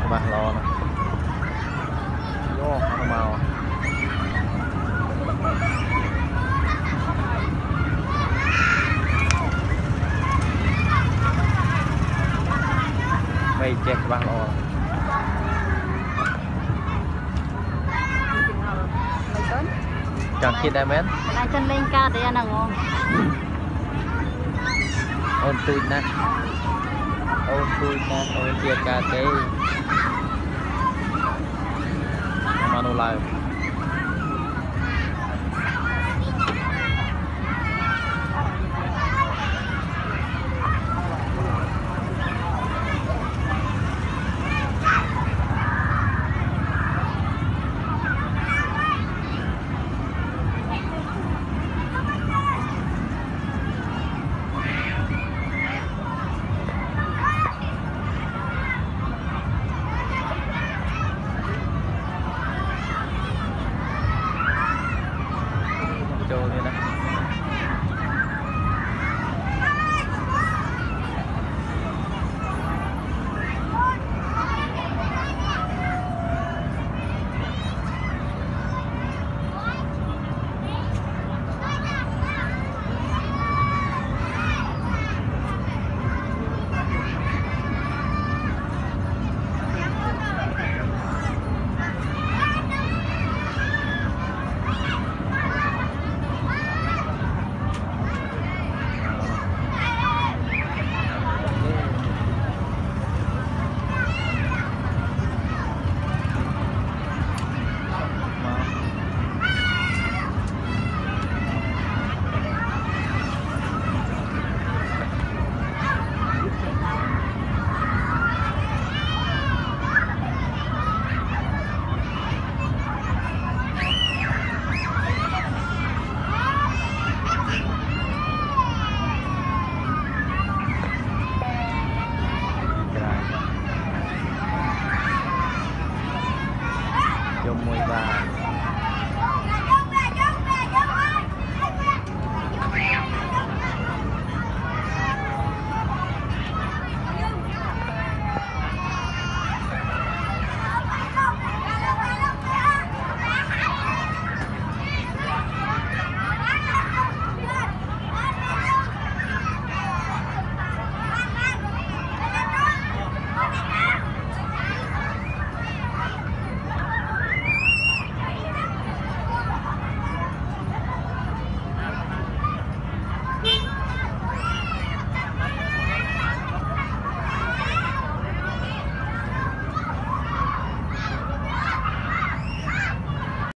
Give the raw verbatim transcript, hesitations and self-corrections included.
bà lo nè vô nó màu mày chết bà lo chẳng khi đại mến lại chân lên ca thì ăn là ngon ôn tui nè ôn tui nè ôn chia ca tế mà nó lại